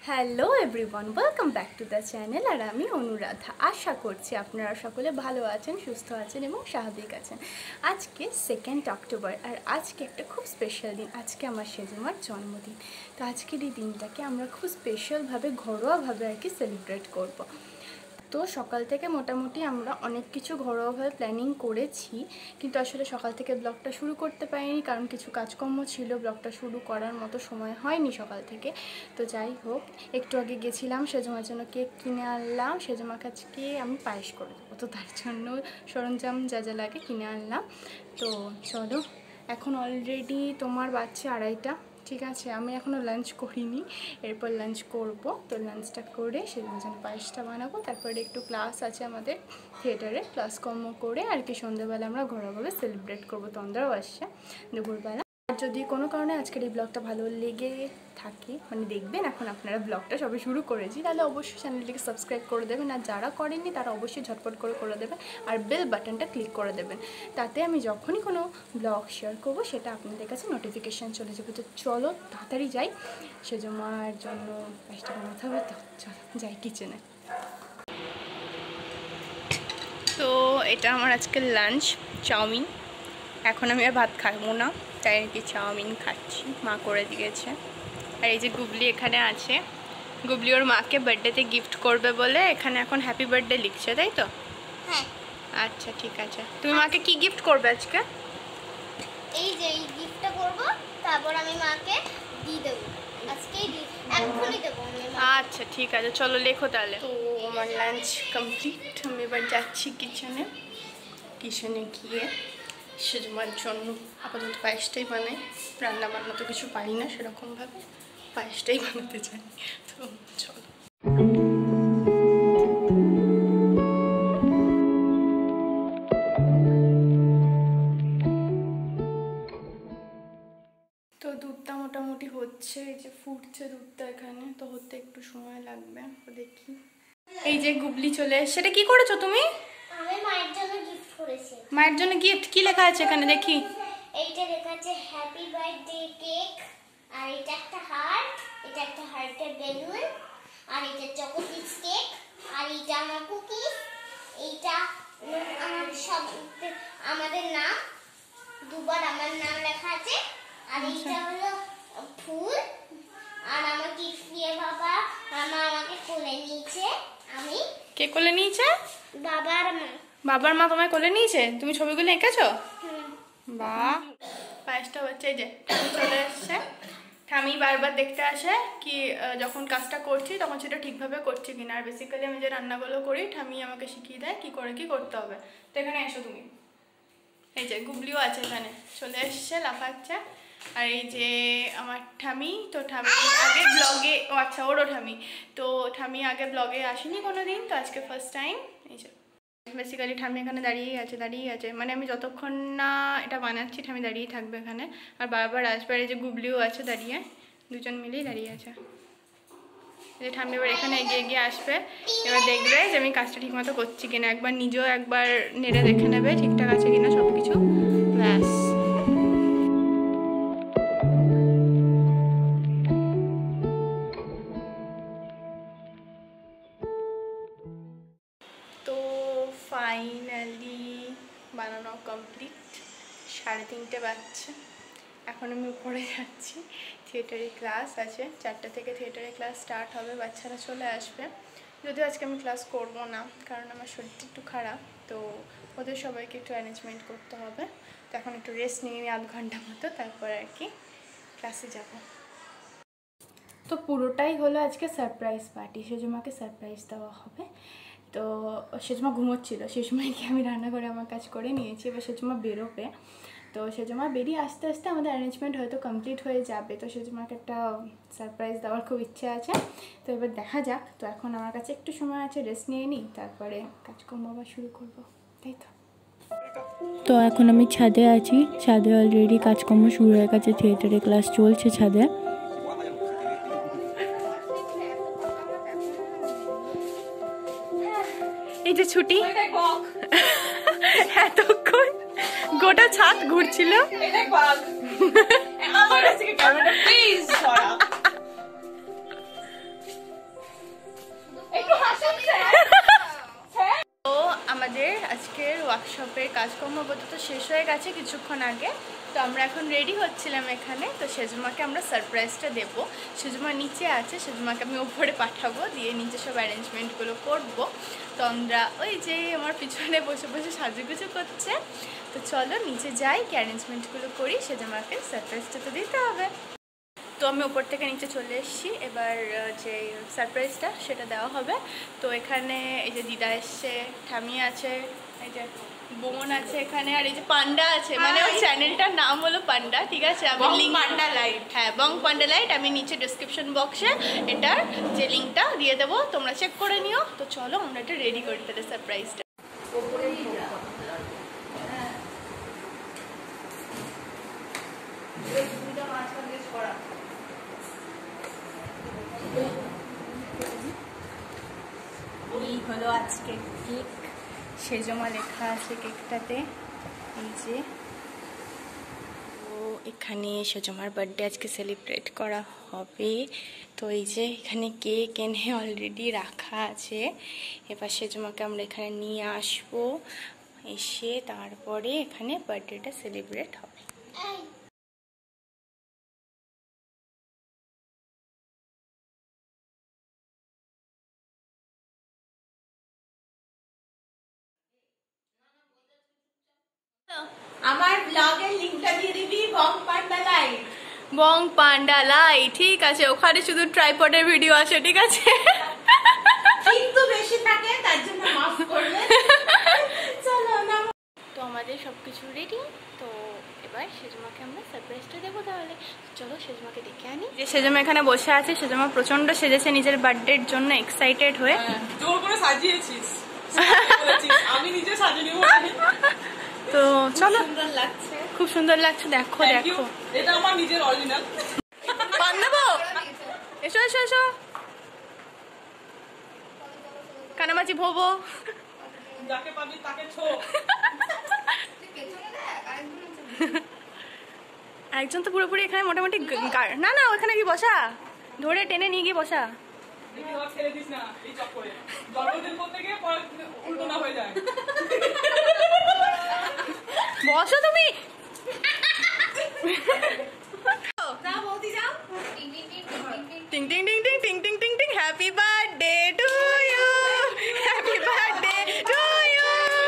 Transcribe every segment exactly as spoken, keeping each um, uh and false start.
Hello everyone, welcome back to the channel. আর আমি অনুরাধা। আশা করছি আপনারা সকলে ভালো আছেন, সুস্থ আছেন এবং স্বাভাবিক আছেন। আজকে সেকেন্ড অক্টোবর, আর আজকে একটা খুব স্পেশাল দিন। আজকে আমার সেজমার জন্মদিন। তো আজকের এই দিনটাকে আমরা খুব স্পেশালভাবে, ঘরোয়াভাবে আর কি সেলিব্রেট করব। তো সকাল থেকে মোটামুটি আমরা অনেক কিছু ঘরোয়াভাবে প্ল্যানিং করেছি, কিন্তু আসলে সকাল থেকে ব্লগটা শুরু করতে পারিনি, কারণ কিছু কাজকর্ম ছিল, ব্লগটা শুরু করার মতো সময় হয়নি সকাল থেকে। তো যাই হোক, একটু আগে গেছিলাম সেজমার জন্য কেক কিনে আনলাম। সেজমার কাছকে আমি পায়েস করে দেবো, তো তার জন্য সরঞ্জাম যা যা লাগে কিনে আনলাম। তো চলো, এখন অলরেডি তোমার বাচ্চা আড়াইটা, ঠিক আছে। আমি এখনও লাঞ্চ করিনি, এরপর লাঞ্চ করব। তো লাঞ্চটা করে সেজন্য জন্য পায়েসটা বানাবো। তারপরে একটু ক্লাস আছে আমাদের থিয়েটারে, ক্লাস কর্ম করে আর কি সন্ধ্যাবেলা আমরা ঘরোয়াভাবে সেলিব্রেট করবো। তন্দ্রাও আসছে দুপুরবেলা। আর যদি কোনো কারণে আজকের এই ব্লগটা ভালো লেগে থাকে, মানে দেখবেন এখন আপনারা ব্লগটা সবে শুরু করেছি, তাহলে অবশ্যই চ্যানেলটিকে সাবস্ক্রাইব করে দেবেন। আর যারা করেননি তারা অবশ্যই ঝটপট করে করে দেবেন, আর বেল বাটনটা ক্লিক করে দেবেন। তাতে আমি যখনই কোনো ব্লগ শেয়ার করবো সেটা আপনাদের কাছে নোটিফিকেশান চলে যাবে। তো চলো তাড়াতাড়ি যাই, সেজমার জন্য পায়েসটা বানাতে হবে। তো চলো যাই কিচেনে। তো এটা আমার আজকের লাঞ্চ, চাউমিন। এখন আমি আর ভাত খাবো না, তাই আর কি চাউমিন খাচ্ছি, মা করে দিয়েছে। আর এই যে গুবলি এখানে আছে, গুবলি ওর মাকে বার্থডেতে গিফট করবে বলে এখানে এখন হ্যাপি বার্থডে লিখছে, তাই তো? হ্যাঁ। আচ্ছা ঠিক আছে। তুমি মাকে কি গিফট করবে আজকে? এই যে এই গিফটটা করব, তারপর আমি মাকে দিয়ে দেব। আজকেই দি, এখনই দেব আমি। আচ্ছা ঠিক আছে, চলো লেখো তাহলে। তো আমার লাঞ্চ কমপ্লিট, আমি এবার যাচ্ছি কিচেনে। কিচেনে গিয়ে সেজমার জন্য আপাতত পায়েসটাই বানাই। রান্না বান্না তো কিছু পারি না সেরকমভাবে, পায়েসটাই বানাতে চাই। তো চলো। তো দুধটা মোটামুটি হচ্ছে, এই যে ফুটছে দুধটা এখানে, তো হতে একটু সময় লাগবে। তো দেখি। এই যে গুবলি চলে এসে। সেটা কি করেছো তুমি? আমি মায়ের জন্য গিফট করেছি। মায়ের জন্য গিফট কি লেখা আছে এখানে দেখি? এইটা লেখা আছে হ্যাপি বার্থডে কেক, আর এটা একটা হার্ট, এটা একটা হার্টের বেলুন, আর এটা চকোলেট কেক, আর এটা আমার কুকিজ, এইটা আমার সব আমাদের নাম, দুবার আমার নাম লেখা আছে। আর এইটা হলো ফুল। আর আমার গিফট দিয়ে বাবা মা আমাকে কোলে নিয়েছে। আমি কে কোলে নিয়েছে? বাবার মা। বাবার মা তোমায় কোলে নিয়েছে? তুমি ছবিগুলো এঁকেছো? হুম। বাহ। পায়েসটা হচ্ছে, এই যে ঠামি চলে এসছে। ঠামি বারবার দেখতে আসে কি যখন কাজটা করছি তখন সেটা ঠিকভাবে করছি কিনা। আর বেসিক্যালি আমি যে রান্নাগুলো করি ঠামি আমাকে শিখিয়ে দেয় কি করে কি করতে হবে। তো এখানে এসো তুমি। এই যে গুবলিও আছে এখানে, চলে এসছে, লাফাচ্ছে। আর এই যে আমার ঠামি, তো ঠামি আগে ব্লগে, ও আচ্ছা ওরও ঠামি, তো ঠামি আগে ব্লগে আসেনি কোনো দিন, তো আজকে ফার্স্ট টাইম। এই যে বেসিক্যালি ঠামি এখানে দাঁড়িয়েই আছে, দাঁড়িয়েই আছে, মানে আমি যতক্ষণ না এটা বানাচ্ছি ঠামি দাঁড়িয়েই থাকবে এখানে। আর বারবার আসবে। এই যে গুবলিও আছে দাঁড়িয়ে, দুজন মিলেই দাঁড়িয়ে আছে। এই যে ঠামি এবার এখানে এগিয়ে এগিয়ে আসবে, এবার দেখবে যে আমি কাজটা ঠিকমতো করছি কিনা। একবার নিজেও একবার নেড়ে দেখে নেবে ঠিকঠাক আছে কিনা সব কিছু, ব্যাস। তো ফাইনালি বানানো কমপ্লিট। সাড়ে তিনটে বাজছে, এখন আমি উপরে যাচ্ছি। থিয়েটারে ক্লাস আছে, চারটা থেকে থিয়েটারে ক্লাস স্টার্ট হবে, বাচ্চারা চলে আসবে। যদিও আজকে আমি ক্লাস করব না, কারণ আমার শরীরটা একটু খারাপ, তো ওদের সবাইকে একটু অ্যারেঞ্জমেন্ট করতে হবে। তো এখন একটু রেস্ট নিয়ে নিই আধ ঘন্টা মতো, তারপর আর কি ক্লাসে যাব। তো পুরোটাই হলো আজকে সারপ্রাইজ পার্টি, সেজমাকে সারপ্রাইজ দেওয়া হবে। তো সেজমা ঘুমোচ্ছিল, সেই সময় কি আমি রান্না করে আমার কাজ করে নিয়েছি। এবার সেজমা বেরোবে, তো সেজমা বেরিয়ে আস্তে আস্তে আমাদের অ্যারেঞ্জমেন্ট হয়তো কমপ্লিট হয়ে যাবে। তো সেজমাকে একটা সারপ্রাইজ দেওয়ার খুব ইচ্ছে আছে, তো এবার দেখা যাক। তো এখন আমার কাছে একটু সময় আছে, রেস্ট নিয়ে নিই, তারপরে কাজকর্ম আবার শুরু করবো, তাই তো। তো এখন আমি ছাদে আছি, ছাদে অলরেডি কাজকর্ম শুরু হয়ে গেছে, থিয়েটারে ক্লাস চলছে ছাদে। এই যে ছুটি এতক্ষণ গোটা ছাদ ঘুরছিল। তো আমাদের আজকের ওয়ার্কশপের কাজকর্ম আপাতত শেষ হয়ে গেছে কিছুক্ষণ আগে। তো আমরা এখন রেডি হচ্ছিলাম এখানে। তো সেজমাকে আমরা সারপ্রাইজটা দেবো। সেজমা নিচে আছে, সেজমাকে আমি ওপরে পাঠাবো, দিয়ে নিচে সব অ্যারেঞ্জমেন্টগুলো করবো। তো আমরা ওই যে আমার পিছনে বসে বসে সাজুগুজু করছে। তো চলো নিচে যাই, কি অ্যারেঞ্জমেন্টগুলো করি, সেজমাকে সারপ্রাইজটা তো দিতে হবে। তো আমি উপর থেকে নিচে চলে এসেছি, এবার যে সারপ্রাইজটা সেটা দেওয়া হবে। তো এখানে এই যে দিদা এসছে, ঠামি আছে, এই যে বোন আছে এখানে, আর এই যে পান্ডা আছে, মানে ওর চ্যানেলটার নাম হলো পান্ডা, ঠিক আছে? আমি লিঙ্ক পান্ডা লাইট, হ্যাঁ বং পান্ডা লাইট, আমি নিচে ডিসক্রিপশন বক্সে এটার যে লিঙ্কটা দিয়ে দেবো, তোমরা চেক করে নিও। তো চলো আমরা এটা রেডি করি তাহলে সারপ্রাইজটা। এই হলো আজকে কেক, সেজমা লেখা আছে কেকটাতে, এই যে। তো এখানে সেজমার বার্থডে আজকে সেলিব্রেট করা হবে। তো এই যে এখানে কেক এনে অলরেডি রাখা আছে। এবার সেজমাকে আমরা এখানে নিয়ে আসবো, এসে তারপরে এখানে বার্থডেটা সেলিব্রেট হবে। আমার ব্লগের লিংকটা দিয়ে দিবি, বং পান্ডা লাইট। বং পান্ডা লাইট, ঠিক আছে। ওখানে শুধু ট্রাইপডের ভিডিও আছে, ঠিক আছে? কিন্তু বেশি থাকে, তার জন্য মাফ করবে। চলো না। তো আমাদের সবকিছু রেডি। তো এবার সেজমাকে আমরা সারপ্রাইজটা দেবো। তাহলে চলো সেজমাকে ডেকে আনি। যে সেজমা এখানে বসে আছে, সেজমা প্রচন্ড সেজেছে নিজের বার্থডের জন্য, এক্সাইটেড হয়ে। জোর করে সাজিয়েছিস, আমি নিজে সাজিয়ে নেব। তো চলো, সুন্দর লাগছে, খুব সুন্দর লাগছে, দেখো দেখো। এটা আমার নিজের অরিজিনাল। পান দেবো, এসো এসো এসো। কানামাছি ভোবো, যাকে পাবি তাকে ছো। একজন তো পুরোপুরি এখানে মোটামুটি গা- না না ওখানে কি বসা, ধরে টেনে নিয়ে গিয়ে বসা। ছেড়ে দিস না এই চক্করে, জন্মদিন করতে গিয়ে পরে উল্টো না হয়ে যায়। বসো তুমি। যাও বৌদি যাও। টিং টিং টিং টিং টিং টিং টিং টিং, happy birthday to you, happy birthday to you.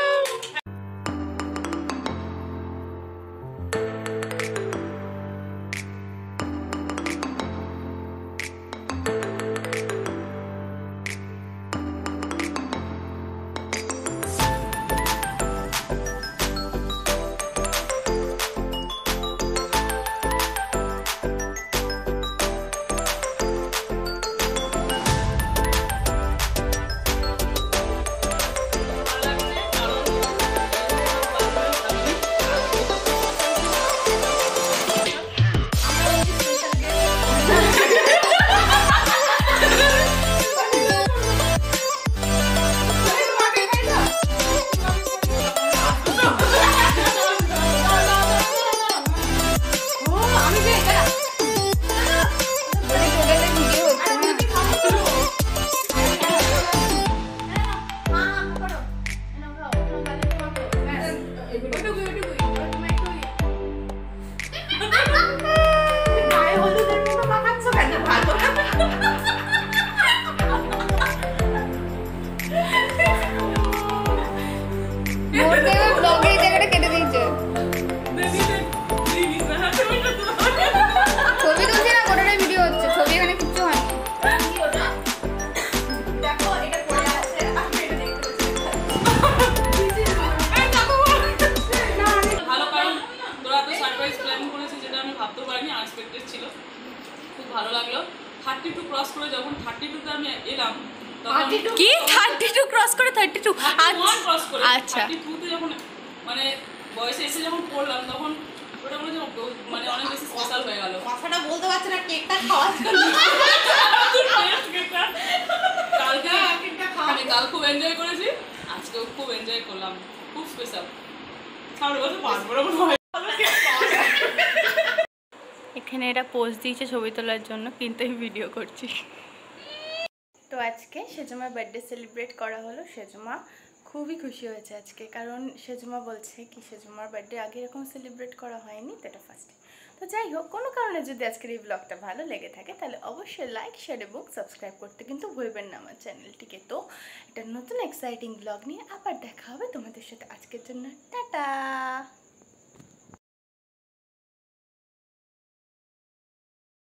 ভালো লাগলো। থার্টি টু ক্রস করে যখন থার্টি টু তে আমি এলাম, কি থার্টি টু ক্রস করে থার্টি টু ক্রস করে আচ্ছা থার্টি টু তে যখন মানে বয়সে এসে যখন পড়লাম, তখন ওটা মনে হচ্ছে মানে অনেক বেশি স্পেশাল হয়ে গেল। কথাটা বলতে পারছি না, কেকটা খাওয়ার জন্য। কালকে আমি কাল খুব এনজয় করেছি, আজকেও খুব এনজয় করলাম, খুব স্পেশাল। সামনে বছর পাঁচ বড় বড় এখানে এটা পোজ দিয়েছে ছবি তোলার জন্য, কিন্তু আমি ভিডিও করছি। তো তো আজকে সেজমার বার্থডে সেলিব্রেট করা হলো। সেজমা খুবই খুশি হয়েছে আজকে, কারণ সেজমা বলছে কি সেজমার বার্থডে আগে এরকম সেলিব্রেট করা হয়নি, তো এটা ফার্স্ট। তো যাই হোক, কোনো কারণে যদি আজকের এই ব্লগটা ভালো লেগে থাকে তাহলে অবশ্যই লাইক, শেয়ার এবং সাবস্ক্রাইব করতে কিন্তু ভুলবেন না আমার চ্যানেলটিকে। তো এটা নতুন এক্সাইটিং ব্লগ নিয়ে আবার দেখা হবে তোমাদের সাথে। আজকের জন্য টাটা।